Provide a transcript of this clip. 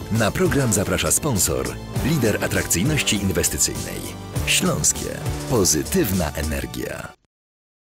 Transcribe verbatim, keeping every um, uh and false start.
Na program zaprasza sponsor, lider atrakcyjności inwestycyjnej. Śląskie. Pozytywna energia.